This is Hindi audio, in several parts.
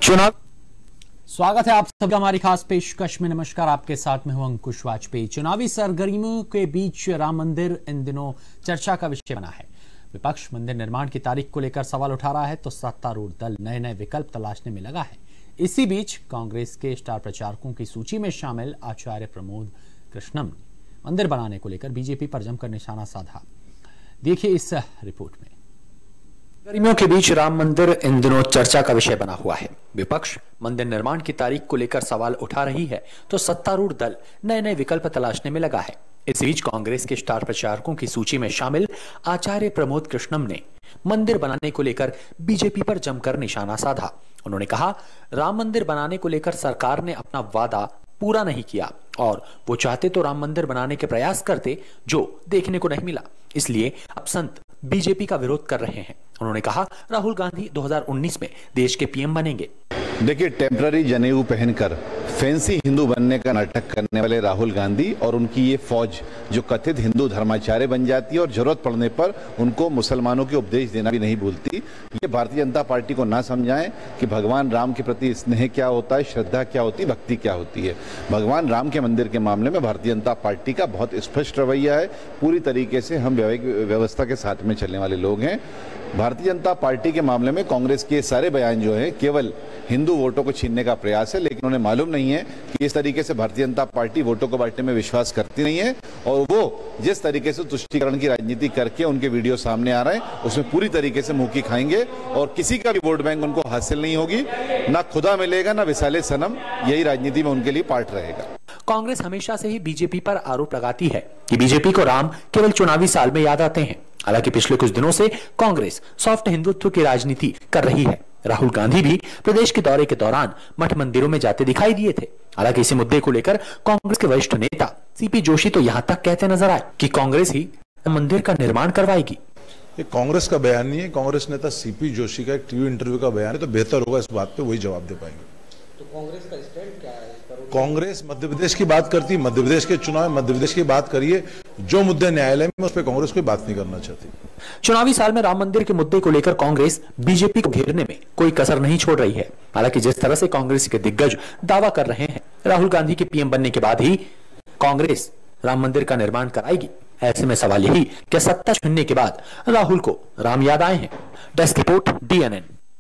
चुनाव स्वागत है आप सबका हमारी खास पेशकश में। नमस्कार, आपके साथ में हूं अंकुश वाजपेयी। चुनावी सरगर्मियों के बीच राम मंदिर इन दिनों चर्चा का विषय बना है। विपक्ष मंदिर निर्माण की तारीख को लेकर सवाल उठा रहा है तो सत्तारूढ़ दल नए नए विकल्प तलाशने में लगा है। इसी बीच कांग्रेस के स्टार प्रचारकों की सूची में शामिल आचार्य प्रमोद कृष्णम ने मंदिर बनाने को लेकर बीजेपी पर जमकर निशाना साधा। देखिए इस रिपोर्ट में। गर्मियों के बीच राम मंदिर इन दिनों चर्चा का विषय बना हुआ है। विपक्ष मंदिर निर्माण की तारीख को लेकर सवाल उठा रही है तो सत्तारूढ़ दल नए नए विकल्प तलाशने में लगा है। इस बीच कांग्रेस के स्टार प्रचारकों की सूची में शामिल आचार्य प्रमोद कृष्णम ने मंदिर बनाने को लेकर बीजेपी पर जमकर निशाना साधा। उन्होंने कहा, राम मंदिर बनाने को लेकर सरकार ने अपना वादा पूरा नहीं किया और वो चाहते तो राम मंदिर बनाने के प्रयास करते, जो देखने को नहीं मिला। इसलिए अब संत बीजेपी का विरोध कर रहे हैं। उन्होंने कहा, राहुल गांधी 2019 में देश के पीएम बनेंगे। देखिए, टेम्पररी जनेऊ पहनकर फैंसी हिंदू बनने का नाटक करने वाले राहुल गांधी और उनकी ये फौज जो कथित हिंदू धर्माचार्य बन जाती है और जरूरत पड़ने पर उनको मुसलमानों के उपदेश देना भी नहीं भूलती, ये भारतीय जनता पार्टी को ना समझाएं कि भगवान राम के प्रति स्नेह क्या होता है, श्रद्धा क्या होती है, भक्ति क्या होती है। भगवान राम के मंदिर के मामले में भारतीय जनता पार्टी का बहुत स्पष्ट रवैया है। पूरी तरीके से हम व्यवस्था के साथ में चलने वाले लोग हैं। भारतीय जनता पार्टी के मामले में कांग्रेस के सारे बयान जो है केवल हिंदू वोटों को छीनने का प्रयास है, लेकिन उन्हें मालूम नहीं है कि इस तरीके से भारतीय जनता पार्टी वोटों को बांटने में विश्वास करती नहीं है और वो जिस तरीके से तुष्टीकरण की राजनीति करके उनके वीडियो सामने आ रहे हैं उसमें पूरी तरीके से मुंह की खाएंगे और किसी का भी वोट बैंक उनको हासिल नहीं होगी। ना खुदा मिलेगा ना विसाले सनम, यही राजनीति में उनके लिए पार्ट रहेगा। कांग्रेस हमेशा से ही बीजेपी पर आरोप लगाती है कि बीजेपी को राम केवल चुनावी साल में याद आते हैं। हालांकि पिछले कुछ दिनों से कांग्रेस सॉफ्ट हिंदुत्व की राजनीति कर रही है। राहुल गांधी भी प्रदेश के दौरे के दौरान मठ मंदिरों में जाते दिखाई दिए थे। हालांकि इसी मुद्दे को लेकर कांग्रेस के वरिष्ठ नेता सीपी जोशी तो यहां तक कहते नजर आए कि कांग्रेस ही मंदिर का निर्माण करवाएगी। ये कांग्रेस का बयान नहीं है, कांग्रेस नेता सीपी जोशी का एक टीवी इंटरव्यू का बयान है, तो बेहतर होगा इस बात पे वही जवाब दे पाएंगे। तो कांग्रेस का स्टैंड क्या है? कांग्रेस मध्य प्रदेश की बात करती, मध्य प्रदेश के चुनाव मध्य प्रदेश की बात करिए। जो मुद्दे न्यायालय में उस पर कांग्रेस कोई बात नहीं करना चाहती। चुनावी साल में राम मंदिर के मुद्दे को लेकर कांग्रेस बीजेपी को घेरने में कोई कसर नहीं छोड़ रही है। हालांकि जिस तरह से कांग्रेस के दिग्गज दावा कर रहे हैं राहुल गांधी के पीएम बनने के बाद ही कांग्रेस राम मंदिर का निर्माण कराएगी, ऐसे में सवाल यही कि सत्ता छीनने के बाद राहुल को राम याद आए हैं। Desk report, DNN।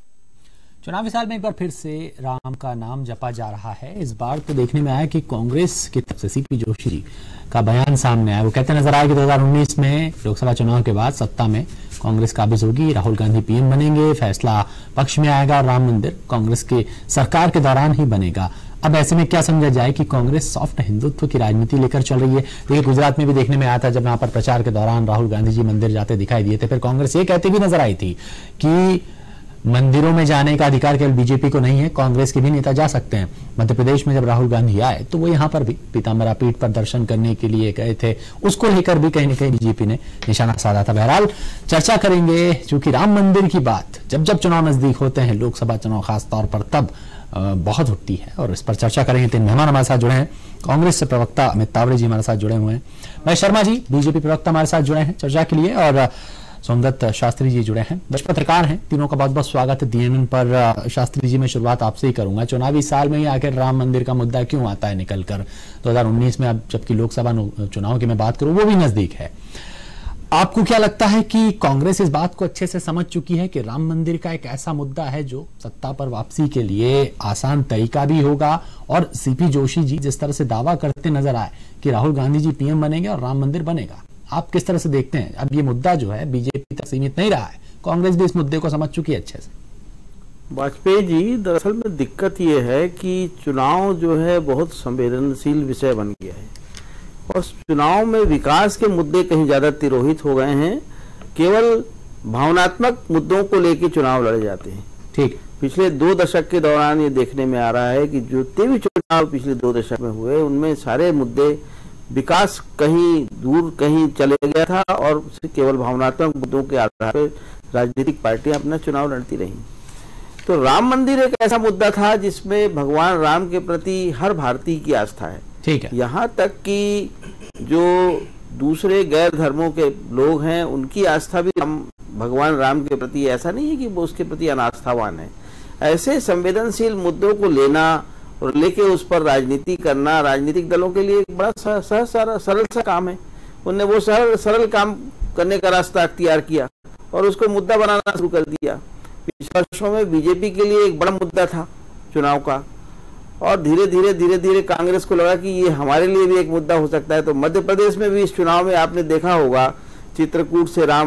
चुनावी साल में एक बार फिर से राम का नाम जपा जा रहा है। इस बार तो देखने में आया कि कांग्रेस की तरफ से सीपी जोशी जी का बयान सामने आया। वो कहते नजर आया कि 2019 में लोकसभा चुनाव के बाद सत्ता में कांग्रेस काबिज होगी, राहुल गांधी पीएम बनेंगे, फैसला पक्ष में आएगा और राम मंदिर कांग्रेस की सरकार के दौरान ही बनेगा। अब ऐसे में क्या समझा जाए कि कांग्रेस सॉफ्ट हिंदुत्व की राजनीति लेकर चल रही है। देखिए, गुजरात में भी देखने में आया था, जब यहाँ पर प्रचार के दौरान राहुल गांधी जी मंदिर जाते दिखाई दिए थे। फिर कांग्रेस ये कहती भी नजर आई थी कि मंदिरों में जाने का अधिकार केवल बीजेपी को नहीं है, कांग्रेस के भी नेता जा सकते हैं। मध्य प्रदेश में जब राहुल गांधी आए तो वो यहाँ पर भी पीताम्बरा पीठ पर दर्शन करने के लिए गए थे। उसको लेकर भी कहीं न कहीं बीजेपी ने निशाना साधा था। बहरहाल चर्चा करेंगे, चूंकि राम मंदिर की बात जब जब चुनाव नजदीक होते हैं, लोकसभा चुनाव खास तौर पर, तब बहुत उठती है और इस पर चर्चा करेंगे। 3 मेहमान हमारे साथ जुड़े हैं। कांग्रेस से प्रवक्ता अमित तावड़े जी हमारे साथ जुड़े हुए हैं, महेश शर्मा जी बीजेपी प्रवक्ता हमारे साथ जुड़े हैं चर्चा के लिए, और सोमदत्त शास्त्री जी जुड़े हैं, दर्शक पत्रकार हैं। तीनों का बहुत बहुत स्वागत है DNN पर। शास्त्री जी, मैं शुरुआत आपसे ही करूंगा। चुनावी साल में ही आखिर राम मंदिर का मुद्दा क्यों आता है निकलकर 2019 में? अब जबकि लोकसभा चुनाव की मैं बात करूं वो भी नजदीक है, आपको क्या लगता है कि कांग्रेस इस बात को अच्छे से समझ चुकी है कि राम मंदिर का एक ऐसा मुद्दा है जो सत्ता पर वापसी के लिए आसान तरीका भी होगा? और सीपी जोशी जी जिस तरह से दावा करते नजर आए कि राहुल गांधी जी पीएम बनेंगे और राम मंदिर बनेगा, आप किस तरह से देखते हैं? अब ये मुद्दा जो है बीजेपी तक सीमित नहीं रहा है, कांग्रेस भी इस मुद्दे को समझ चुकी है अच्छे से। वाजपेयी जी, दरअसल में दिक्कत ये है कि चुनाव जो है बहुत संवेदनशील विषय बन गया है और चुनाव में विकास के मुद्दे कहीं ज्यादा तिरोहित हो गए हैं। केवल भावनात्मक मुद्दों को लेकर चुनाव लड़े जाते हैं। ठीक, पिछले 2 दशक के दौरान ये देखने में आ रहा है कि जितने भी चुनाव पिछले 2 दशक में हुए उनमें सारे मुद्दे, विकास कहीं दूर कहीं चले गया था और केवल भावनात्मक मुद्दों के आधार पर राजनीतिक पार्टियां अपना चुनाव लड़ती रही। तो राम मंदिर एक ऐसा मुद्दा था जिसमें भगवान राम के प्रति हर भारतीय की आस्था है। ठीक है, यहाँ तक कि जो दूसरे गैर धर्मों के लोग हैं उनकी आस्था भी भगवान राम के प्रति, ऐसा नहीं है कि वो उसके प्रति अनास्थावान है। ऐसे संवेदनशील मुद्दों को लेना और लेके उस पर राजनीति करना राजनीतिक दलों के लिए एक बड़ा सरल सा काम है। उनने वो सरल काम करने का रास्ता अख्तियार किया और उसको मुद्दा बनाना शुरू कर दिया। पिछले वर्षों में बीजेपी के लिए एक बड़ा मुद्दा था चुनाव का, और धीरे धीरे कांग्रेस को लगा कि ये हमारे लिए भी एक मुद्दा हो सकता है। तो मध्य प्रदेश में भी इस चुनाव में आपने देखा होगा, चित्रकूट से राम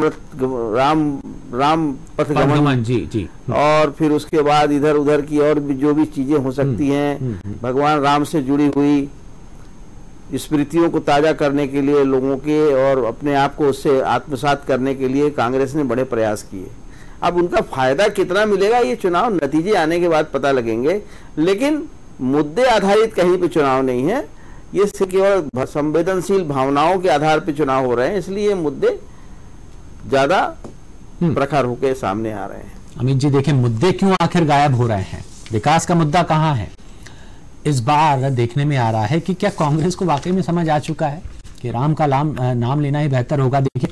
पथगमन जी और फिर उसके बाद इधर उधर की और भी जो भी चीजें हो सकती हैं, भगवान राम से जुड़ी हुई स्मृतियों को ताजा करने के लिए लोगों के और अपने आप को उससे आत्मसात करने के लिए कांग्रेस ने बड़े प्रयास किए। अब उनका फायदा कितना मिलेगा ये चुनाव नतीजे आने के बाद पता लगेंगे, लेकिन मुद्दे आधारित कहीं पे चुनाव नहीं है, ये केवल संवेदनशील भावनाओं के आधार पे चुनाव हो रहे हैं, इसलिए मुद्दे ज्यादा प्रखर होकर सामने आ रहे हैं। अमित जी देखिए, मुद्दे क्यों आखिर गायब हो रहे हैं? विकास का मुद्दा कहाँ है? इस बार देखने में आ रहा है कि क्या कांग्रेस को वाकई में समझ आ चुका है कि राम का नाम लेना ही बेहतर होगा। देखिए,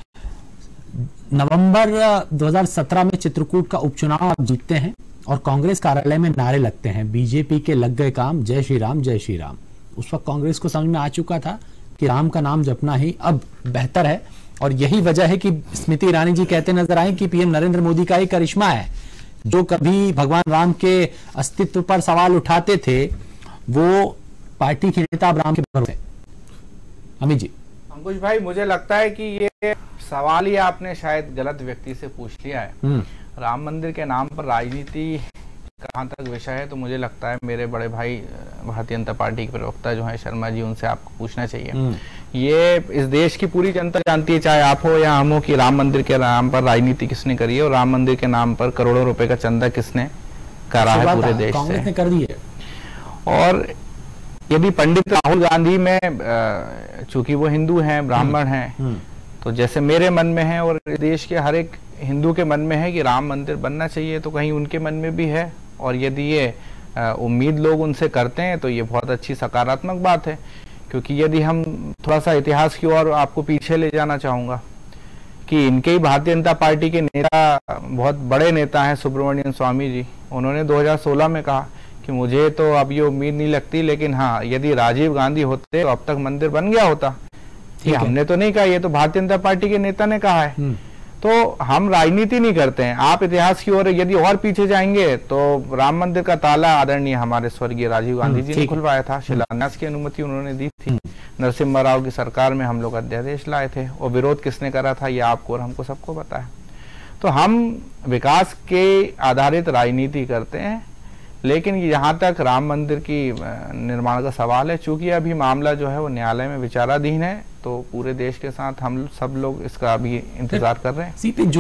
नवंबर 2017 में चित्रकूट का उपचुनाव आप जीतते हैं और कांग्रेस कार्यालय में नारे लगते हैं, बीजेपी के लग गए काम, जय श्री राम जय श्री राम। उस वक्त कांग्रेस को समझ में आ चुका था कि राम का नाम जपना ही अब बेहतर है, और यही वजह है कि स्मृति ईरानी जी कहते नजर आए कि पीएम नरेंद्र मोदी का एक करिश्मा है, जो कभी भगवान राम के अस्तित्व पर सवाल उठाते थे वो पार्टी के नेता अब राम के भरोसे। अमित जी। अंकुश भाई, मुझे लगता है कि ये सवाल ही आपने शायद गलत व्यक्ति से पूछ लिया है। राम मंदिर के नाम पर राजनीति कहाँ तक विषय है, तो मुझे लगता है मेरे बड़े भाई भारतीय जनता पार्टी के प्रवक्ता जो हैं शर्मा जी, उनसे आपको पूछना चाहिए। ये इस देश की पूरी जनता जानती है, चाहे आप हो या हम हो, कि राम मंदिर के नाम पर राजनीति किसने करी है और राम मंदिर के नाम पर करोड़ों रुपए का चंदा किसने करा है पूरे देश से। कर दी है। और यदि पंडित राहुल गांधी में, चूंकि वो हिंदू हैं, ब्राह्मण हैं, तो जैसे मेरे मन में है और देश के हर एक हिंदू के मन में है कि राम मंदिर बनना चाहिए, तो कहीं उनके मन में भी है। और यदि ये उम्मीद लोग उनसे करते हैं तो ये बहुत अच्छी सकारात्मक बात है। क्योंकि यदि हम थोड़ा सा इतिहास की ओर आपको पीछे ले जाना चाहूँगा कि इनके ही भारतीय जनता पार्टी के नेता, बहुत बड़े नेता हैं सुब्रमण्यम स्वामी जी, उन्होंने 2016 में कहा कि मुझे तो अब ये उम्मीद नहीं लगती, लेकिन हाँ, यदि राजीव गांधी होते तो अब तक मंदिर बन गया होता। ये हमने तो नहीं कहा, ये तो भारतीय जनता पार्टी के नेता ने कहा है। तो हम राजनीति नहीं करते हैं। आप इतिहास की ओर यदि और पीछे जाएंगे तो राम मंदिर का ताला आदरणीय हमारे स्वर्गीय राजीव गांधी जी ने खुलवाया था, शिलान्यास की अनुमति उन्होंने दी थी। नरसिम्हा राव की सरकार में हम लोग अध्यादेश लाए थे, और विरोध किसने करा था ये आपको और हमको सबको पता है। तो हम विकास के आधारित राजनीति करते हैं, लेकिन यहाँ तक राम मंदिर की निर्माण का सवाल है, चूंकि अभी मामला जो है वो न्यायालय में विचाराधीन है, तो पूरे देश के साथ हम सब लोग इसका अभी इंतजार कर रहे हैं।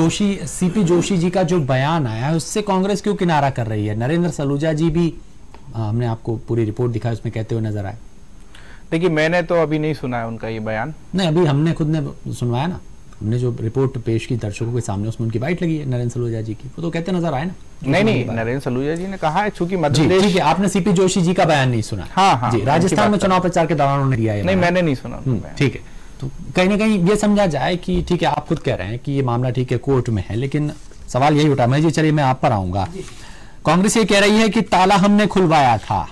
सीपी जोशी जी का जो बयान आया है उससे कांग्रेस क्यों किनारा कर रही है? नरेंद्र सलूजा जी भी, हमने आपको पूरी रिपोर्ट दिखाई, उसमें कहते हुए नजर आए। देखिए, मैंने तो अभी नहीं सुना है उनका ये बयान। नहीं, अभी हमने खुद ने सुनवाया ना, हमने जो रिपोर्ट पेश की दर्शकों के सामने, उसमें उनकी बाइट लगी है नरेंद्र सलूजा जी की, वो तो कहते नजर आए ना। नहीं, नरेंद्र सलूजा जी ने कहा है, चूंकि मध्य प्रदेश। ठीक है, आपने सीपी जोशी जी का बयान नहीं सुना? हाँ, जी, राजस्थान में चुनाव प्रचार के दौरान उन्होंने दिया है। नहीं, मैंने नहीं सुना। ठीक है, तो कहीं ना कहीं ये समझा जाए कि ठीक है, आप खुद कह रहे हैं कि ये मामला ठीक है कोर्ट में है, लेकिन सवाल यही उठा। मैं जी, चलिए मैं आप पर आऊंगा। कांग्रेस ये कह रही है कि ताला हमने खुलवाया था,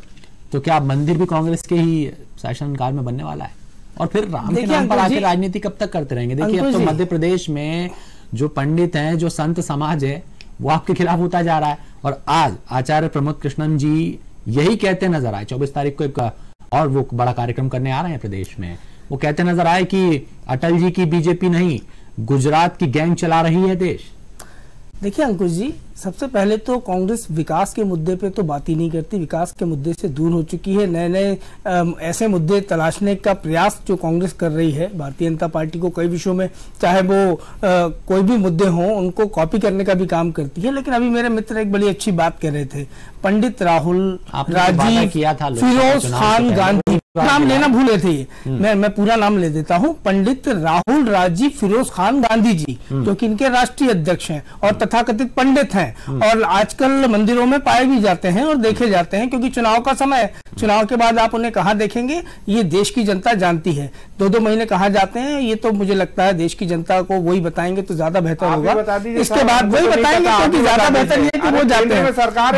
तो क्या मंदिर भी कांग्रेस के ही शासनकाल में बनने वाला है? और फिर राम के नाम पर आके राजनीति कब तक करते रहेंगे? देखिए, अब तो मध्य प्रदेश में जो पंडित हैं, जो संत समाज है, वो आपके खिलाफ होता जा रहा है। और आज आचार्य प्रमोद कृष्णन जी यही कहते नजर आए, 24 तारीख को एक और वो बड़ा कार्यक्रम करने आ रहे हैं प्रदेश में। वो कहते नजर आए कि अटल जी की बीजेपी नहीं, गुजरात की गैंग चला रही है देश। देखिए अंकुश जी, सबसे पहले तो कांग्रेस विकास के मुद्दे पे तो बात ही नहीं करती, विकास के मुद्दे से दूर हो चुकी है। नए नए ऐसे मुद्दे तलाशने का प्रयास जो कांग्रेस कर रही है, भारतीय जनता पार्टी को कई विषयों में, चाहे वो कोई भी मुद्दे हों, उनको कॉपी करने का भी काम करती है। लेकिन अभी मेरे मित्र एक बड़ी अच्छी बात कह रहे थे, पंडित राहुल राजीव फिरोज खान गांधी, नाम लेना भूले थे, मैं पूरा नाम ले देता हूँ, पंडित राहुल राजीव फिरोज खान गांधी जी, जो कि इनके राष्ट्रीय अध्यक्ष हैं और तथाकथित पंडित हैं, और आजकल मंदिरों में पाए भी जाते हैं और देखे जाते हैं, क्योंकि चुनाव का समय है, चुनाव के बाद आप उन्हें कहाँ देखेंगे, ये देश की जनता जानती है। 2-2 महीने कहाँ जाते हैं ये तो मुझे लगता है देश की जनता को वही बताएंगे तो ज्यादा बेहतर होगा। इसके बाद वही बताएंगे क्योंकि ज्यादा बेहतर ये कि वो जाते हैं। सरकार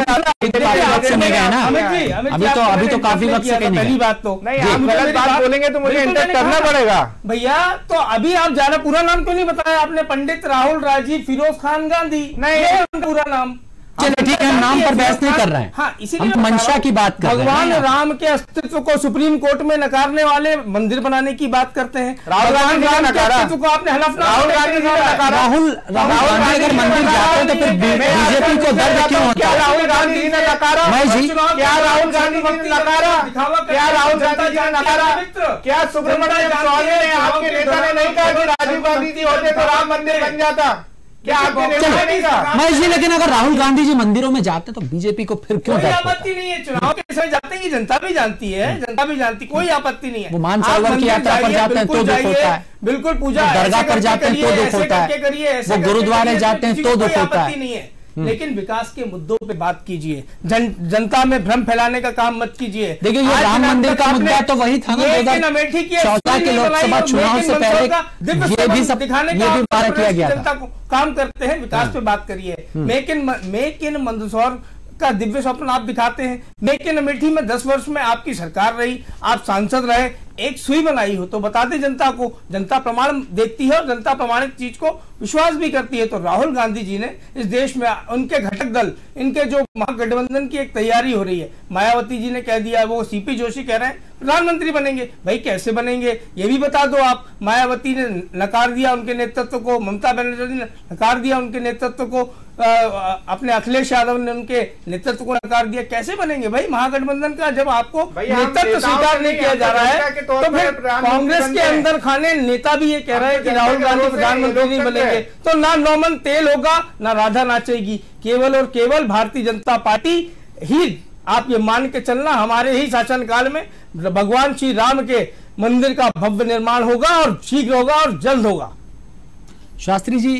अभी तो काफी वक्त से पहली बात तो गलत बात बोलेंगे तो मुझे इंटर करना पड़ेगा भैया। तो अभी आप ज्यादा पूरा नाम क्यों नहीं बताया आपने? पंडित राहुल राजीव फिरोज खान गांधी, नहीं पूरा नाम। चलिए ठीक है, हम नाम पर बहस नहीं कर रहे हैं, हाँ, इसीलिए हम मंशा की बात कर रहे हैं। भगवान राम के अस्तित्व को सुप्रीम कोर्ट में नकारने वाले मंदिर बनाने की बात करते हैं। राहुल गांधी के अस्तित्व को आपने हलफनामा, राहुल गांधी अगर मंदिर जाते हैं तो फिर बीजेपी को दर्द क्यों होता है? राहुल गांधी ने नकारा, क्या राहुल गांधी ने नकारा, क्या राहुल गांधी ने नकारा, क्या सुब्रमण्यम स्वामी ने आपके नेता ने नहीं कहा कि राजीव गांधी जी होते तो राम मंदिर बन जाता? क्या महेश जी, लेकिन अगर राहुल गांधी जी मंदिरों में जाते तो बीजेपी को फिर क्यों? कोई आपत्ति नहीं है, चुनाव के समय जाते हैं, जनता भी जानती है, जनता भी जानती, कोई आपत्ति नहीं है। वो मानसरोवर की यात्रा पर जाते हैं तो दुख होता है, बिल्कुल पूजा दरगाह पर जाते हैं तो दुख होता है, वो गुरुद्वारे जाते हैं तो दुख होता है। लेकिन विकास के मुद्दों पे बात कीजिए, जनता में भ्रम फैलाने का काम मत कीजिए। देखिए ये राम मंदिर का मुद्दा तो वही था ना, 2014 के लोकसभा चुनाव से पहले ये भी सब किया गया था। काम करते हैं, विकास पे बात करिए। मेक इन मंदसौर का दिव्य स्वप्न आप दिखाते हैं। मेक इन अमेठी में 10 वर्ष में आपकी सरकार रही, आप सांसद रहे, एक सुई बनाई हो तो बता दे जनता को। जनता प्रमाण देखती है और जनता प्रमाणित चीज को विश्वास भी करती है। तो राहुल गांधी जी ने इस देश में उनके घटक दल, इनके जो महागठबंधन की एक तैयारी हो रही है, मायावती जी ने कह दिया, वो सीपी जोशी कह रहे हैं प्रधानमंत्री बनेंगे। भाई कैसे बनेंगे ये भी बता दो आप। मायावती ने नकार दिया उनके नेतृत्व को, ममता बनर्जी ने नकार दिया उनके नेतृत्व को, अपने अखिलेश यादव ने उनके नेतृत्व को नकार दिया। कैसे बनेंगे भाई महागठबंधन का जब आपको नेतृत्व स्वीकार नहीं किया जा रहा है? तो फिर कांग्रेस के अंदर खाने नेता भी ये कह रहे हैं कि राहुल गांधी प्रधानमंत्री नहीं बनेंगे तो ना नौमन तेल होगा ना राधा नाचेगी। केवल और केवल भारतीय जनता पार्टी ही, आप ये मान के चलना, हमारे ही शासनकाल में भगवान श्री राम के मंदिर का भव्य निर्माण होगा और शीघ्र होगा और जल्द होगा। शास्त्री जी,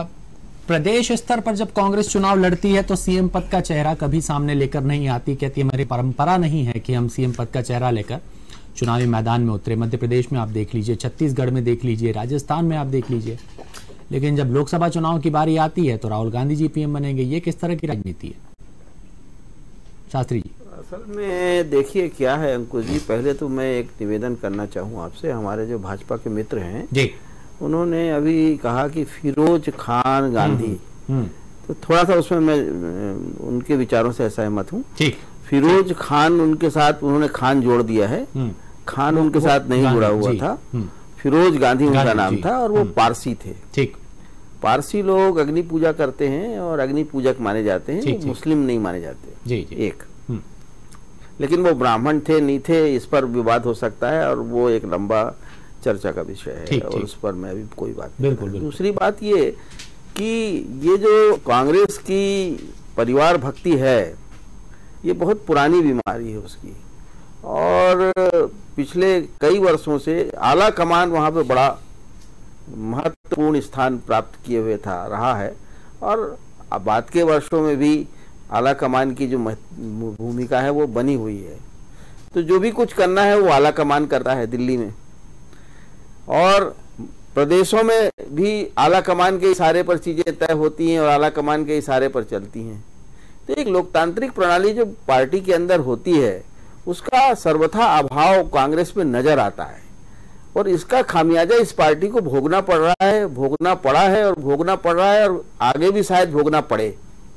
प्रदेश स्तर पर जब कांग्रेस चुनाव लड़ती है तो सीएम पद का चेहरा कभी सामने लेकर नहीं आती। कहती है हमारी परंपरा नहीं है कि हम सीएम पद का चेहरा लेकर चुनावी मैदान में उतरे। मध्य प्रदेश में आप देख लीजिए, छत्तीसगढ़ में देख लीजिए, राजस्थान में आप देख लीजिए। लेकिन जब लोकसभा चुनाव की बारी आती है तो राहुल गांधी जी पीएम बनेंगे। ये किस तरह की राजनीति है शास्त्री जी? असल में देखिए क्या है अंकुश जी, पहले तो मैं एक निवेदन करना चाहूँ आपसे। हमारे जो भाजपा के मित्र हैं जी, उन्होंने अभी कहा कि फिरोज खान गांधी, तो थोड़ा सा उसमें मैं उनके विचारों से असहमत हूँ। फिरोज खान उनके साथ उन्होंने खान जोड़ दिया है, खान उनके साथ नहीं जुड़ा हुआ था। फिरोज गांधी उनका नाम था और वो पारसी थे। ठीक, पारसी लोग अग्नि पूजा करते हैं और अग्नि पूजक माने जाते हैं, मुस्लिम नहीं माने जाते। एक, लेकिन वो ब्राह्मण थे नहीं थे इस पर विवाद हो सकता है और वो एक लंबा चर्चा का विषय है और उस पर मैं अभी कोई बात नहीं। दूसरी बात ये कि ये जो कांग्रेस की परिवार भक्ति है ये बहुत पुरानी बीमारी है उसकी, और पिछले कई वर्षों से आला कमान वहाँ पे बड़ा महत्वपूर्ण स्थान प्राप्त किए हुए था रहा है, और बाद के वर्षों में भी आला कमान की जो भूमिका है वो बनी हुई है। तो जो भी कुछ करना है वो आला कमान करता है दिल्ली में, और प्रदेशों में भी आला कमान के इशारे पर चीजें तय होती हैं और आला कमान के इशारे पर चलती हैं। तो एक लोकतांत्रिक प्रणाली जो पार्टी के अंदर होती है उसका सर्वथा अभाव कांग्रेस में नजर आता है, और इसका खामियाजा इस पार्टी को भोगना पड़ रहा है, भोगना पड़ा है और भोगना पड़ रहा है और आगे भी शायद भोगना पड़े।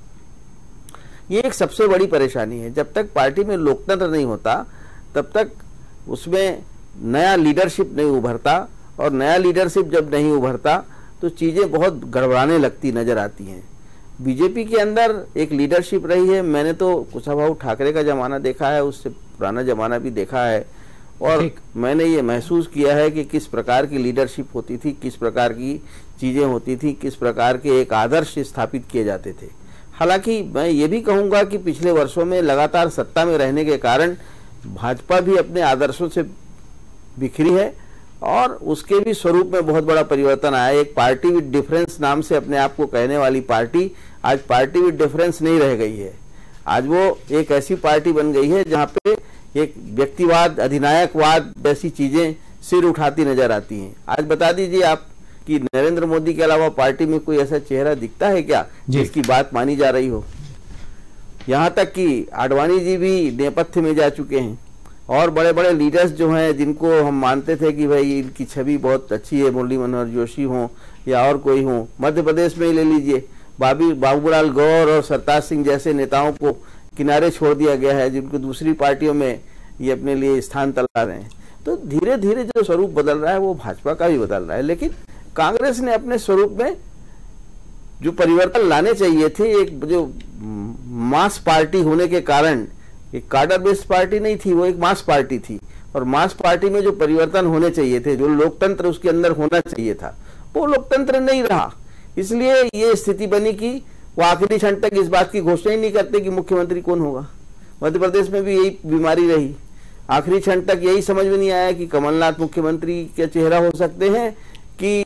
ये एक सबसे बड़ी परेशानी है। जब तक पार्टी में लोकतंत्र नहीं होता तब तक उसमें नया लीडरशिप नहीं उभरता, और नया लीडरशिप जब नहीं उभरता तो चीजें बहुत गड़बड़ाने लगती नजर आती हैं। बीजेपी के अंदर एक लीडरशिप रही है, मैंने तो कुशाभाऊ ठाकरे का जमाना देखा है, उससे पुराना जमाना भी देखा है, और मैंने ये महसूस किया है कि किस प्रकार की लीडरशिप होती थी, किस प्रकार की चीजें होती थी, किस प्रकार के एक आदर्श स्थापित किए जाते थे। हालांकि मैं ये भी कहूंगा कि पिछले वर्षों में लगातार सत्ता में रहने के कारण भाजपा भी अपने आदर्शों से बिखरी है और उसके भी स्वरूप में बहुत बड़ा परिवर्तन आया। एक पार्टी विद डिफरेंस नाम से अपने आप को कहने वाली पार्टी आज पार्टी विद डिफरेंस नहीं रह गई है। आज वो एक ऐसी पार्टी बन गई है जहां पे एक व्यक्तिवाद, अधिनायकवाद जैसी चीजें सिर उठाती नजर आती हैं। आज बता दीजिए आप कि नरेंद्र मोदी के अलावा पार्टी में कोई ऐसा चेहरा दिखता है क्या जिसकी बात मानी जा रही हो? यहाँ तक कि आडवाणी जी भी नेपथ्य में जा चुके हैं और बड़े बड़े लीडर्स जो हैं जिनको हम मानते थे कि भाई इनकी छवि बहुत अच्छी है, मुरली मनोहर जोशी हों या और कोई हों, मध्य प्रदेश में ही ले लीजिए, बाबूलाल गौर और सरताज सिंह जैसे नेताओं को किनारे छोड़ दिया गया है, जिनको दूसरी पार्टियों में ये अपने लिए स्थान तला रहे हैं। तो धीरे धीरे जो स्वरूप बदल रहा है वो भाजपा का भी बदल रहा है, लेकिन कांग्रेस ने अपने स्वरूप में जो परिवर्तन लाने चाहिए थे, एक जो मास पार्टी होने के कारण, एक कार्डर बेस्ड पार्टी नहीं थी, वो एक मास पार्टी थी, और मास पार्टी में जो परिवर्तन होने चाहिए थे, जो लोकतंत्र उसके अंदर होना चाहिए था, वो लोकतंत्र नहीं रहा। इसलिए ये स्थिति बनी कि वो आखिरी क्षण तक इस बात की घोषणा ही नहीं करते कि मुख्यमंत्री कौन होगा। मध्य प्रदेश में भी यही बीमारी रही, आखिरी क्षण तक यही समझ में नहीं आया कि कमलनाथ मुख्यमंत्री के चेहरा हो सकते हैं कि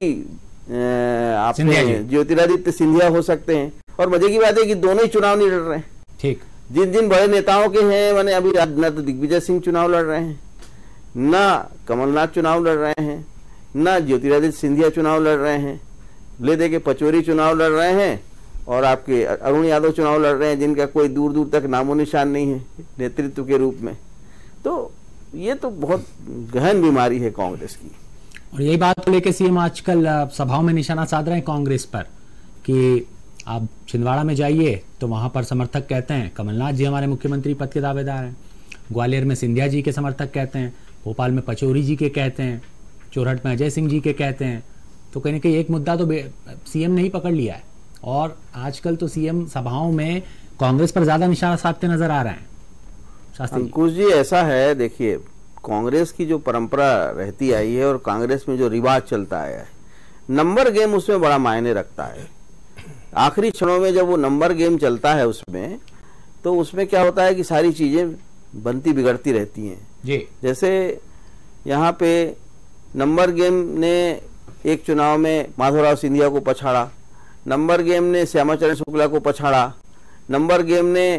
आपने ज्योतिरादित्य सिंधिया हो सकते हैं। और मजे की बात है कि दोनों ही चुनाव नहीं लड़ रहे हैं। ठीक, जिन जिन बड़े नेताओं के हैं, मैंने अभी न तो दिग्विजय सिंह चुनाव लड़ रहे हैं, ना कमलनाथ चुनाव लड़ रहे हैं, ना ज्योतिरादित्य सिंधिया चुनाव लड़ रहे हैं, ले दे के पचौरी चुनाव लड़ रहे हैं, और आपके अरुण यादव चुनाव लड़ रहे हैं, जिनका कोई दूर दूर तक नामो निशान नहीं है नेतृत्व के रूप में। तो ये तो बहुत गहन बीमारी है कांग्रेस की। और यही बात को लेकर सीएम आजकल सभाओं में निशाना साध रहे हैं कांग्रेस पर कि आप छिंदवाड़ा में जाइए तो वहां पर समर्थक कहते हैं कमलनाथ जी हमारे मुख्यमंत्री पद के दावेदार हैं, ग्वालियर में सिंधिया जी के समर्थक कहते हैं, भोपाल में पचौरी जी के कहते हैं, चोरहट में अजय सिंह जी के कहते हैं। तो कहीं ना कहीं एक मुद्दा तो सीएम ने ही पकड़ लिया है, और आजकल तो सीएम सभाओं में कांग्रेस पर ज्यादा निशाना साधते नजर आ रहे हैं। अंकुश जी, ऐसा है, देखिए कांग्रेस की जो परंपरा रहती आई है और कांग्रेस में जो रिवाज चलता आया है, नंबर गेम उसमें बड़ा मायने रखता है। आखिरी क्षणों में जब वो नंबर गेम चलता है उसमें, तो उसमें क्या होता है कि सारी चीजें बनती बिगड़ती रहती हैं जी। जैसे यहाँ पे नंबर गेम ने एक चुनाव में माधवराव सिंधिया को पछाड़ा, नंबर गेम ने श्यामाचरण शुक्ला को पछाड़ा, नंबर गेम ने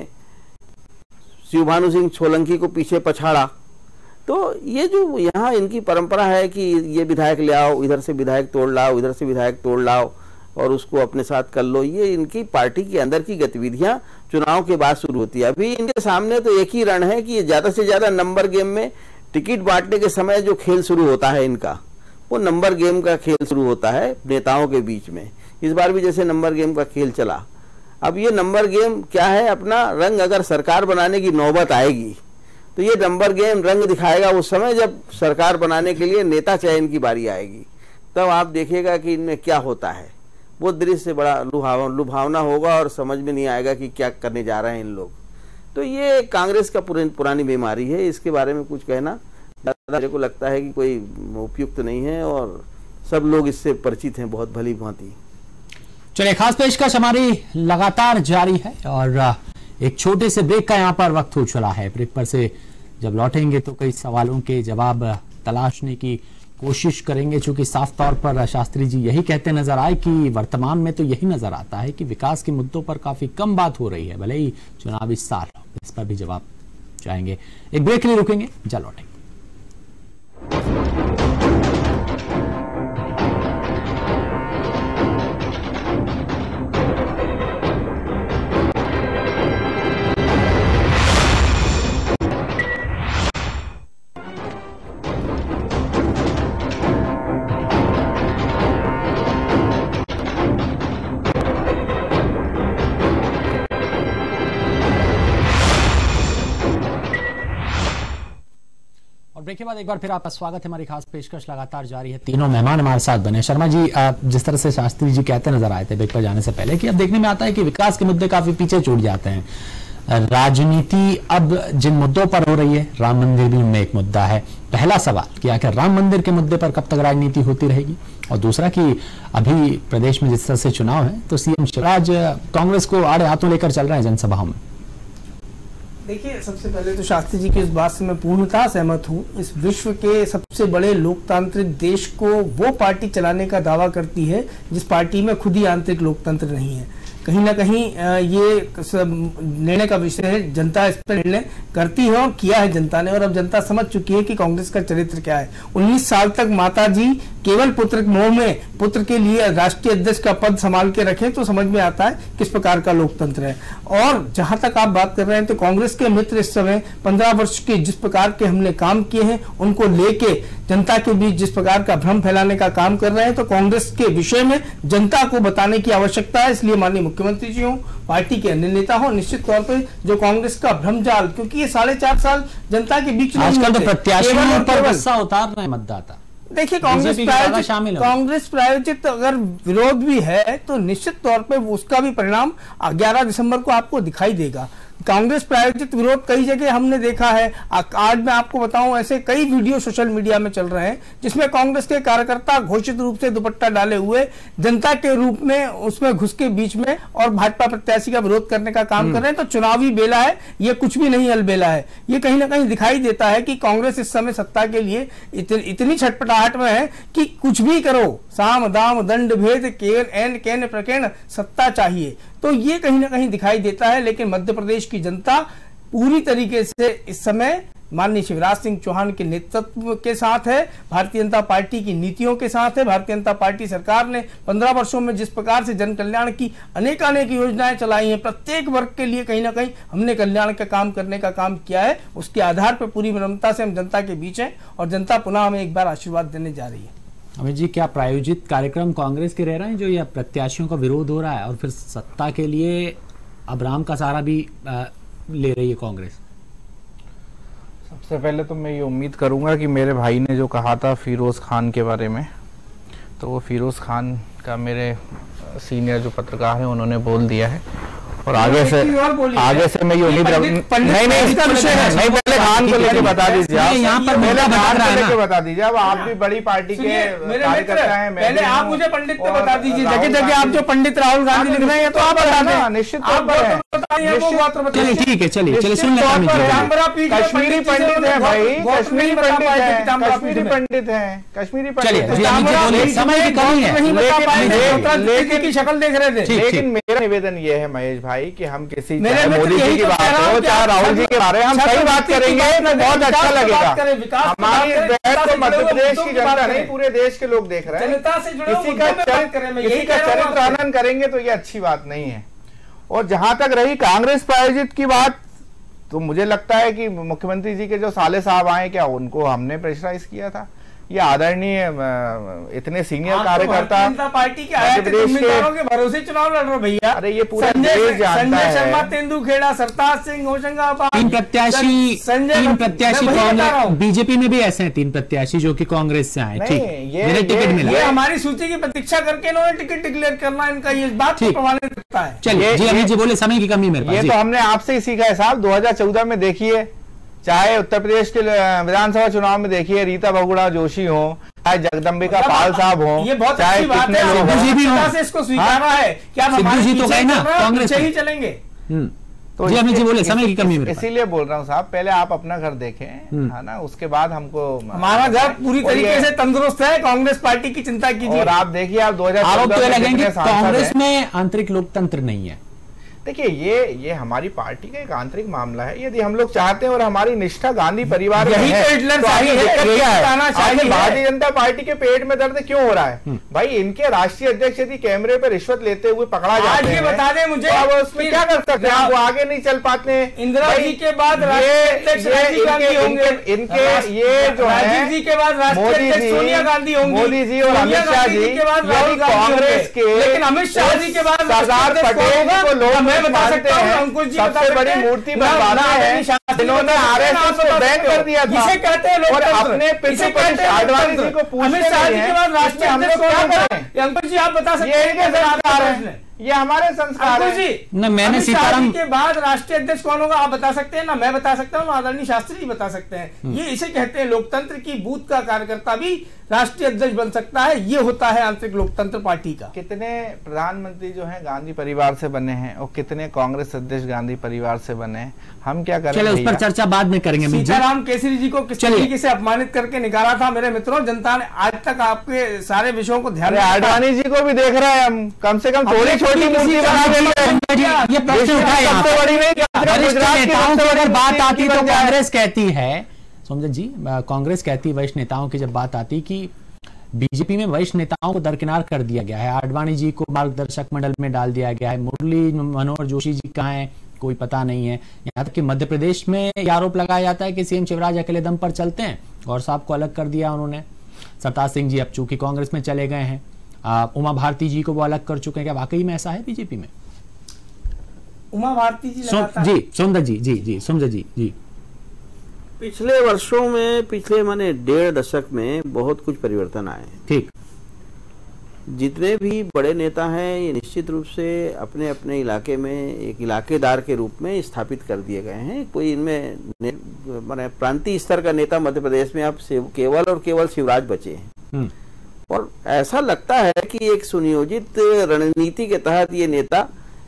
शिवभानु सिंह सोलंकी को पीछे पछाड़ा। तो ये जो यहाँ इनकी परंपरा है कि ये विधायक ले आओ, इधर से विधायक तोड़ लाओ, इधर से विधायक तोड़ लाओ और उसको अपने साथ कर लो, ये इनकी पार्टी के अंदर की गतिविधियां चुनाव के बाद शुरू होती है। अभी इनके सामने तो एक ही रण है कि ज्यादा से ज्यादा नंबर गेम में टिकट बांटने के समय जो खेल शुरू होता है इनका, वो नंबर गेम का खेल शुरू होता है नेताओं के बीच में। इस बार भी जैसे नंबर गेम का खेल चला, अब ये नंबर गेम क्या है, अपना रंग अगर सरकार बनाने की नौबत आएगी तो ये नंबर गेम रंग दिखाएगा उस समय जब सरकार बनाने के लिए नेता चयन की बारी आएगी। तब आप देखिएगा कि इनमें क्या होता है। वो दृश्य बड़ा लुभावना होगा और समझ में नहीं आएगा कि क्या करने जा रहे हैं इन लोग। तो ये कांग्रेस का पुरानी बीमारी है, इसके बारे में कुछ कहना ज़्यादा मेरे को लगता है कि कोई उपयुक्त नहीं है, और सब लोग इससे परिचित हैं बहुत भली भांति। चलिए, खास पेशकश हमारी लगातार जारी है और एक छोटे से ब्रेक का यहाँ पर वक्त हो चला है। ब्रेक पर से जब लौटेंगे तो कई सवालों के जवाब तलाशने की कोशिश करेंगे, चूंकि साफ तौर पर शास्त्री जी यही कहते नजर आए कि वर्तमान में तो यही नजर आता है कि विकास के मुद्दों पर काफी कम बात हो रही है, भले ही चुनावी साल, इस पर भी जवाब चाहेंगे। एक ब्रेक के लिए रुकेंगे, जल्द लौटेंगे। ब्रेक के बाद एक बार फिर आपका स्वागत है। हमारी खास पेशकश लगातार जारी है। तीनों मेहमान हमारे साथ बने। शर्मा जी, जिस तरह से शास्त्री जी कहते नजर आए थे ब्रेक पर जाने से पहले कि अब देखने में आता है कि विकास के मुद्दे काफी पीछे छूट जाते हैं। राजनीति अब जिन मुद्दों पर हो रही है, राम मंदिर भी उनमें एक मुद्दा है। पहला सवाल कि आखिर राम मंदिर के मुद्दे पर कब तक राजनीति होती रहेगी, और दूसरा कि अभी प्रदेश में जिस तरह से चुनाव है तो सीएम शिवराज कांग्रेस को आड़े हाथों लेकर चल रहे हैं जनसभाओं में। देखिए, सबसे पहले तो शास्त्री जी की इस बात से मैं पूर्णतः सहमत हूँ। इस विश्व के सबसे बड़े लोकतांत्रिक देश को वो पार्टी चलाने का दावा करती है जिस पार्टी में खुद ही आंतरिक लोकतंत्र नहीं है। कहीं ना कहीं ये निर्णय का विषय है। जनता इस पर निर्णय करती है और किया है जनता ने, और अब जनता समझ चुकी है कि कांग्रेस का चरित्र क्या है। 19 साल तक माता जी केवल पुत्र मोह में पुत्र के लिए राष्ट्रीय अध्यक्ष का पद संभाल के रखें तो समझ में आता है किस प्रकार का लोकतंत्र है। और जहां तक आप बात कर रहे हैं तो कांग्रेस के मित्र इस समय 15 वर्ष के जिस प्रकार के हमने काम किए हैं उनको लेके जनता के बीच जिस प्रकार का भ्रम फैलाने का काम कर रहे हैं, तो कांग्रेस के विषय में जनता को बताने की आवश्यकता है। इसलिए माननीय मुख्यमंत्री जी हो, पार्टी के अन्य नेता हो, निश्चित तौर पर जो कांग्रेस का भ्रमजाल, क्योंकि ये 4.5 साल जनता के बीच आजकल तो प्रत्याशियों पर गुस्सा उतार रहे हैं मतदाता। देखिए, कांग्रेस प्रायोजित अगर विरोध भी है तो निश्चित तौर पे उसका भी परिणाम 11 दिसंबर को आपको दिखाई देगा। कांग्रेस प्रायोजित विरोध कई जगह हमने देखा है। आज मैं आपको बताऊं, ऐसे कई वीडियो सोशल मीडिया में चल रहे हैं जिसमें कांग्रेस के कार्यकर्ता घोषित रूप से दुपट्टा डाले हुए जनता के रूप में उसमें घुस के बीच में और भाजपा प्रत्याशी का विरोध करने का काम कर रहे हैं। तो चुनावी बेला है, ये कुछ भी नहीं अलबेला है। ये कहीं ना कहीं दिखाई देता है कि कांग्रेस इस समय सत्ता के लिए इतनी छटपटाहट में है कि कुछ भी करो, साम दाम दंड भेद केन प्रकेण सत्ता चाहिए। तो ये कहीं ना कहीं दिखाई देता है। लेकिन मध्य प्रदेश की जनता पूरी तरीके से इस समय माननीय शिवराज सिंह चौहान के नेतृत्व के साथ है, भारतीय जनता पार्टी की नीतियों के साथ है। भारतीय जनता पार्टी सरकार ने 15 वर्षों में जिस प्रकार से जन कल्याण की अनेक योजनाएं चलाई हैं, प्रत्येक वर्ग के लिए कहीं ना कहीं हमने कल्याण का काम करने का काम किया है। उसके आधार पर पूरी विनम्रता से हम जनता के बीच हैं और जनता पुनः हमें एक बार आशीर्वाद देने जा रही है। अमित जी, क्या प्रायोजित कार्यक्रम कांग्रेस के रह रहे हैं जो यह प्रत्याशियों का विरोध हो रहा है और फिर सत्ता के लिए अब राम का सहारा भी ले रही है कांग्रेस? सबसे पहले तो मैं ये उम्मीद करूंगा कि मेरे भाई ने जो कहा था फिरोज खान के बारे में, तो वो फिरोज खान का मेरे सीनियर जो पत्रकार हैं उन्होंने बोल दिया है। और आगे से मैं ये उम्मीद नहीं इसका विषय है, नहीं पहले खान को लेकर बता दीजिए। यहाँ पर मेरा खान को लेकर बता दीजिए। अब आप भी बड़ी पार्टी के कार्यकर्ता हैं, पहले आप मुझे पंडित को बता दीजिए। जगह जगह आप जो पंडित राहुल गांधी लिख रहे हैं तो आप बता दें। निश्चित ठीक है, चलिए सुन लेते हैं। कश्मीरी पंडित है भाई, कश्मीरी पंडित है, कश्मीरी पंडित है, कश्मीरी पंडित। समय की कमी है, लेकिन की शक्ल देख रहे थे। लेकिन मेरा निवेदन ये है महेश भाई कि हम किसी मोदी जी की बात हो चाहे राहुल जी के बारे में हम सही बात करेंगे तो बहुत अच्छा लगेगा। हमारी बहस तो मध्य प्रदेश की जनता नहीं, पूरे देश के लोग देख रहे हैं। किसी का चरित्र हनन करेंगे तो ये अच्छी बात नहीं है। और जहां तक रही कांग्रेस प्रायोजित की बात, तो मुझे लगता है कि मुख्यमंत्री जी के जो साले साहब आए, क्या उनको हमने प्रेशराइज किया था? ये आदरणीय इतने सीनियर कार्यकर्ता पार्टी के आए थे, उम्मीदवारों के भरोसे चुनाव लड़ रहे भैया। अरे ये पूरा देश जानता है। संजय शर्मा, तेंदुखेड़ा, सरताज सिंह, होशंगाबाद, तीन प्रत्याशी बीजेपी में भी ऐसे हैं 3 प्रत्याशी जो कि कांग्रेस से आए। ठीक, ये टिकट मिला। ये हमारी सूची की प्रतीक्षा करके इन्होंने टिकट डिक्लेयर करना, इनका ये बात प्रमाणित करता है। चलिए जी, अमित जी बोले समय की कमी मेरे पास। ये तो हमने आपसे ही सीखा है साहब। 2014 में देखिए, चाहे उत्तर प्रदेश के विधानसभा चुनाव में देखिए, रीता बहुगुणा जोशी हो, चाहे जगदम्बिका पाल साहब हो, ये बहुत अच्छी बात है, सिद्धू जी भी इसको स्वीकारा है। क्या सिद्धू जी तो गए ना कांग्रेस ही चलेंगे? तो जी अमित जी बोले समय की कमी है, इसीलिए बोल रहा हूँ साहब, पहले आप अपना घर देखें, है ना, उसके बाद हमको। हमारा घर पूरी तरीके से तंदुरुस्त है, कांग्रेस पार्टी की चिंता कीजिए। और आप देखिए, आप 2014 कांग्रेस में आंतरिक लोकतंत्र नहीं है। देखिए, ये हमारी पार्टी का एक आंतरिक मामला है। यदि हम लोग चाहते हैं और हमारी निष्ठा गांधी परिवार में है, भारतीय जनता पार्टी के पेट में दर्द क्यों हो रहा है? भाई, इनके राष्ट्रीय अध्यक्ष यदि कैमरे पे रिश्वत लेते हुए पकड़ा जाते हैं, बता दें मुझे, अब उसमें क्या कर सकते हैं? वो आगे नहीं चल पाते। इंदिरा जी के बाद इनके ये जो है जी के बाद मोदी जी और अमित शाह जी के बाद कांग्रेस के, लेकिन अमित शाह जी के बाद सरदार पटेल को लोग मैं बता सकता हूं, अंकुश जी सबसे बड़ी मूर्ति बनवाना है, जिन्होंने आरएसएस को बैन कर दिया था। इसे कहते हैं लोकतंत्र। अपने पिछले आडवाणी जी को पूछने के बाद राष्ट्रीय हम लोग क्या करें? अंकुश जी आप बता सकते हैं, ये हमारे संस्कार है ना। मैंने सीताराम के बाद राष्ट्रीय अध्यक्ष कौन होगा आप बता सकते हैं ना? मैं बता सकता हूँ ना, आदरणीय शास्त्री जी बता सकते हैं। ये इसे कहते हैं लोकतंत्र की बूथ का कार्यकर्ता भी राष्ट्रीय अध्यक्ष बन सकता है। ये होता है आंतरिक लोकतंत्र पार्टी का। कितने प्रधानमंत्री जो हैं गांधी परिवार से बने हैं और कितने कांग्रेस अध्यक्ष गांधी परिवार से बने हैं। हम क्या करें? चलो उस पर चर्चा बाद में करेंगे। सीताराम केसरी जी को किस तरीके से अपमानित करके निकाला था मेरे मित्रों, जनता ने आज तक आपके सारे विषयों को ध्यान। आडवाणी जी को भी देख रहे हैं हम, कम से कम थोड़ी छोटी मूर्ति बना के ये प्रश्न उठा यहाँ पर। वरिष्ठ नेताओं की अगर बात आती तो कांग्रेस कहती है, समझे जी, कांग्रेस कहती है वरिष्ठ नेताओं की जब बात आती कि बीजेपी में वरिष्ठ नेताओं को दरकिनार कर दिया गया है, आडवाणी जी को मार्गदर्शक मंडल में डाल दिया गया है, मुरली मनोहर जोशी जी कहाँ हैं कोई पता नहीं है। यहाँ तक कि मध्य प्रदेश में यह आरोप लगाया जाता है कि सीएम शिवराज अकेले दम पर चलते हैं, और साहब को अलग कर दिया उन्होंने। सरताज सिंह जी अब चूंकि कांग्रेस में चले गए हैं, उमा भारती जी को वो अलग कर चुके हैं, क्या वाकई में ऐसा है बीजेपी में? उमा भारती जी जी सुंदर जी सुंदर जी पिछले वर्षों में, पिछले माने 1.5 दशक में बहुत कुछ परिवर्तन आए हैं। ठीक, जितने भी बड़े नेता हैं ये निश्चित रूप से अपने अपने इलाके में एक इलाकेदार के रूप में स्थापित कर दिए गए हैं। कोई इनमें माने प्रांतीय स्तर का नेता मध्य प्रदेश में अब केवल और केवल शिवराज बचे हैं। और ऐसा लगता है कि एक सुनियोजित रणनीति के तहत ये नेता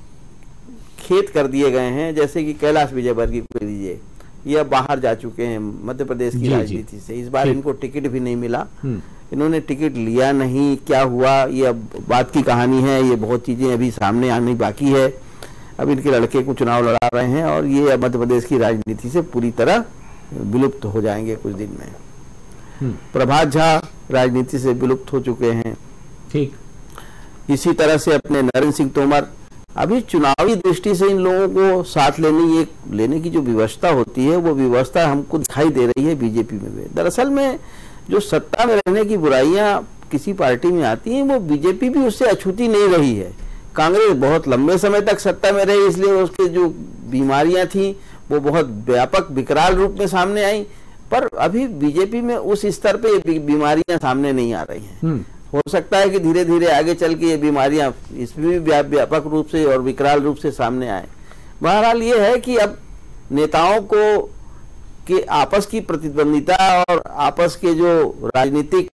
खेत कर दिए गए हैं। जैसे कि कैलाश विजयवर्गीय को लीजिए, ये अब बाहर जा चुके हैं मध्य प्रदेश की राजनीति से। इस बार इनको टिकट भी नहीं मिला, इन्होंने टिकट लिया नहीं, क्या हुआ ये अब बात की कहानी है। ये बहुत चीजें अभी सामने आनी बाकी है। अब इनके लड़के को चुनाव लड़ा रहे हैं और ये अब मध्य प्रदेश की राजनीति से पूरी तरह विलुप्त हो जाएंगे कुछ दिन में। प्रभात झा राजनीति से विलुप्त हो चुके हैं। ठीक, इसी तरह से अपने नरेंद्र सिंह तोमर, अभी चुनावी दृष्टि से इन लोगों को साथ लेने की जो व्यवस्था होती है वो व्यवस्था हमको दिखाई दे रही है बीजेपी में भी। दरअसल में जो सत्ता में रहने की बुराइयां किसी पार्टी में आती हैं वो बीजेपी भी उससे अछूती नहीं रही है। कांग्रेस बहुत लंबे समय तक सत्ता में रही, इसलिए उसके जो बीमारियां थी वो बहुत व्यापक विकराल रूप में सामने आई। पर अभी बीजेपी में उस स्तर पे बीमारियां सामने नहीं आ रही हैं। हो सकता है कि धीरे धीरे आगे चल के ये बीमारियां इसमें भी व्यापक रूप से और विकराल रूप से सामने आए। बहरहाल ये है कि अब नेताओं को के आपस की प्रतिद्वंदिता और आपस के जो राजनीतिक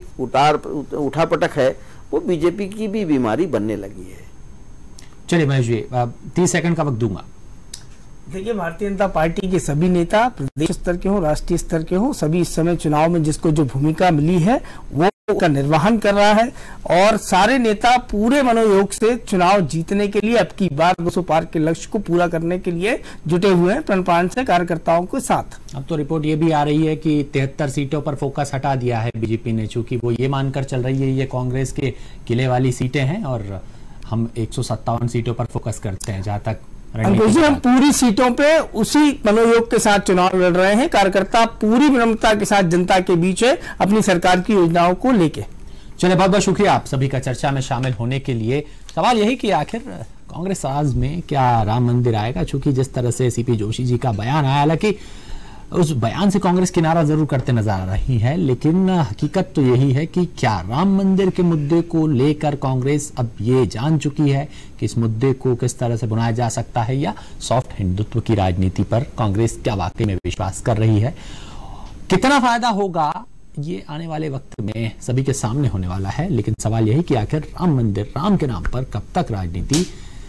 उठापटक है वो बीजेपी की भी बीमारी बनने लगी है। चलिए महेश जी 30 सेकंड का वक्त दूंगा। देखिए, भारतीय जनता पार्टी के सभी नेता प्रदेश स्तर के हों, राष्ट्रीय स्तर के हों, सभी इस समय चुनाव में जिसको जो भूमिका मिली है वो का निर्वहन कर रहा है। और सारे नेता पूरे मनोयोग से चुनाव जीतने के लिए, अब की बार 200 पार के लक्ष्य को पूरा करने के लिए जुटे हुए हैं प्रण से कार्यकर्ताओं के साथ। अब तो रिपोर्ट ये भी आ रही है कि 73 सीटों पर फोकस हटा दिया है बीजेपी ने, चूंकि वो ये मानकर चल रही है ये कांग्रेस के किले वाली सीटें हैं और हम 157 सीटों पर फोकस करते हैं। जहां तक अंकुश जी, हम पूरी सीटों पे उसी मनोयोग के साथ चुनाव लड़ रहे हैं। कार्यकर्ता पूरी विनम्रता के साथ जनता के बीच है अपनी सरकार की योजनाओं को लेके। चलिए, बहुत बहुत शुक्रिया आप सभी का चर्चा में शामिल होने के लिए। सवाल यही कि आखिर कांग्रेस राज में क्या राम मंदिर आएगा? चूंकि जिस तरह से सीपी जोशी जी का बयान आया, हालांकि उस बयान से कांग्रेस किनारा जरूर करते नजर आ रही है, लेकिन हकीकत तो यही है कि क्या राम मंदिर के मुद्दे को लेकर कांग्रेस अब ये जान चुकी है कि इस मुद्दे को किस तरह से बुनाया जा सकता है, या सॉफ्ट हिंदुत्व की राजनीति पर कांग्रेस क्या वाकई में विश्वास कर रही है? कितना फायदा होगा ये आने वाले वक्त में सभी के सामने होने वाला है। लेकिन सवाल यही कि आखिर राम मंदिर, राम के नाम पर कब तक राजनीति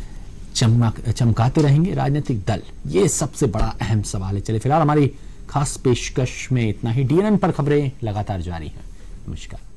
चमकाते रहेंगे राजनीतिक दल, ये सबसे बड़ा अहम सवाल है। चलिए, फिलहाल हमारी खास पेशकश में इतना ही। डीएनएन पर खबरें लगातार जारी हैं। नमस्कार।